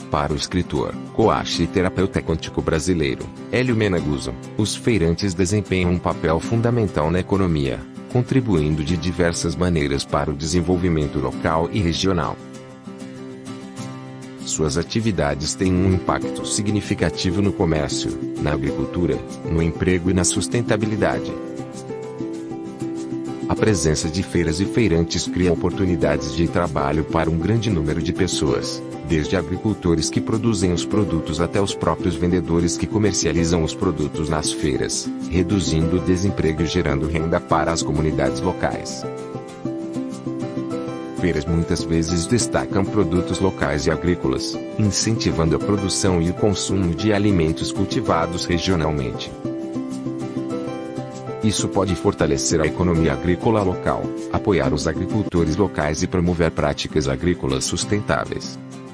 Para o escritor, coach e terapeuta quântico brasileiro, Hélio Meneguso, os feirantes desempenham um papel fundamental na economia, contribuindo de diversas maneiras para o desenvolvimento local e regional. Suas atividades têm um impacto significativo no comércio, na agricultura, no emprego e na sustentabilidade. A presença de feiras e feirantes cria oportunidades de trabalho para um grande número de pessoas, desde agricultores que produzem os produtos até os próprios vendedores que comercializam os produtos nas feiras, reduzindo o desemprego e gerando renda para as comunidades locais. Feiras muitas vezes destacam produtos locais e agrícolas, incentivando a produção e o consumo de alimentos cultivados regionalmente. Isso pode fortalecer a economia agrícola local, apoiar os agricultores locais e promover práticas agrícolas sustentáveis.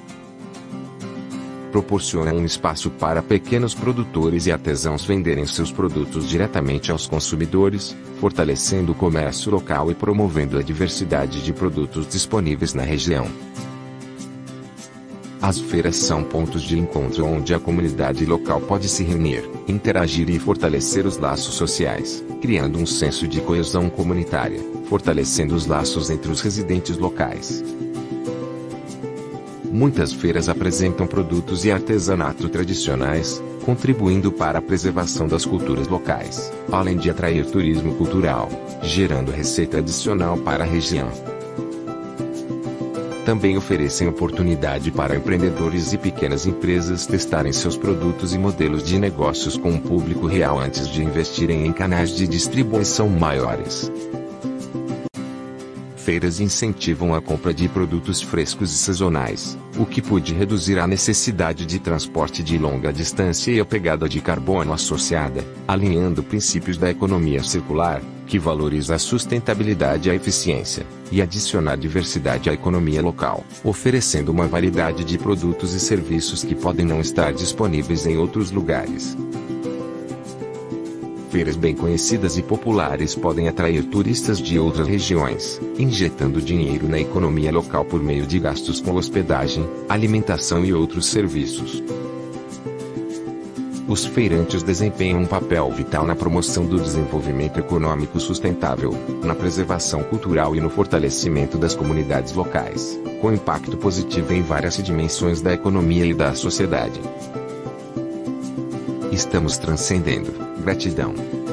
Proporciona um espaço para pequenos produtores e artesãos venderem seus produtos diretamente aos consumidores, fortalecendo o comércio local e promovendo a diversidade de produtos disponíveis na região. As feiras são pontos de encontro onde a comunidade local pode se reunir, interagir e fortalecer os laços sociais, criando um senso de coesão comunitária, fortalecendo os laços entre os residentes locais. Muitas feiras apresentam produtos e artesanato tradicionais, contribuindo para a preservação das culturas locais, além de atrair turismo cultural, gerando receita adicional para a região. Também oferecem oportunidade para empreendedores e pequenas empresas testarem seus produtos e modelos de negócios com um público real antes de investirem em canais de distribuição maiores. Feiras incentivam a compra de produtos frescos e sazonais, o que pode reduzir a necessidade de transporte de longa distância e a pegada de carbono associada, alinhando princípios da economia circular, que valoriza a sustentabilidade e a eficiência, e adiciona diversidade à economia local, oferecendo uma variedade de produtos e serviços que podem não estar disponíveis em outros lugares. Feiras bem conhecidas e populares podem atrair turistas de outras regiões, injetando dinheiro na economia local por meio de gastos com hospedagem, alimentação e outros serviços. Os feirantes desempenham um papel vital na promoção do desenvolvimento econômico sustentável, na preservação cultural e no fortalecimento das comunidades locais, com impacto positivo em várias dimensões da economia e da sociedade. Estamos transcendendo. Gratidão.